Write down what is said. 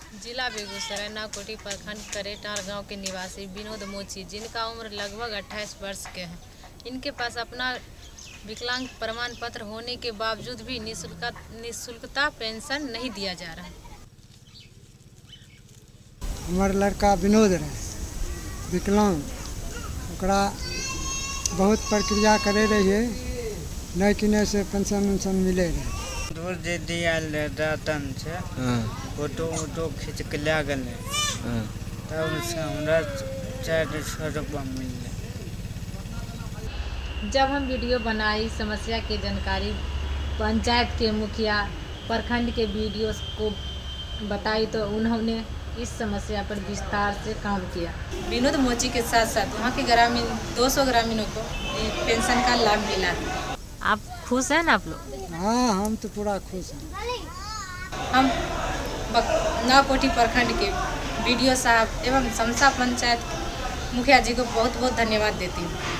जिला बेगूसराय नाकोटी प्रखंड करेटार गांव के निवासी विनोद मोची, जिनका उम्र लगभग 28 वर्ष के है। इनके पास अपना विकलांग प्रमाण पत्र होने के बावजूद भी निःशुल्कता पेंशन नहीं दिया जा रहा। हमार लड़का विनोद रहे विकलांग, ओकरा बहुत प्रक्रिया करे रहिए, नहीं किने से पेंशन उन्शन मिले रहे। दूर दे दिया रतन से फोटो वोटो खींच के ले गए, तब से हमरा 400 रुपया मिले। जब हम वीडियो बनाई, समस्या की जानकारी पंचायत के मुखिया प्रखंड के वीडियो को बताई तो उन्होंने इस समस्या पर विस्तार से काम किया। विनोद मोची के साथ साथ वहाँ के ग्रामीण 200 ग्रामीणों को पेंशन का लाभ मिला। आप खुश हैं ना आप लोग? हाँ, हम तो पूरा खुश हैं। हम नाकोटी प्रखंड के वीडियो साहब एवं समसा पंचायत मुखिया जी को बहुत बहुत धन्यवाद देती हूँ।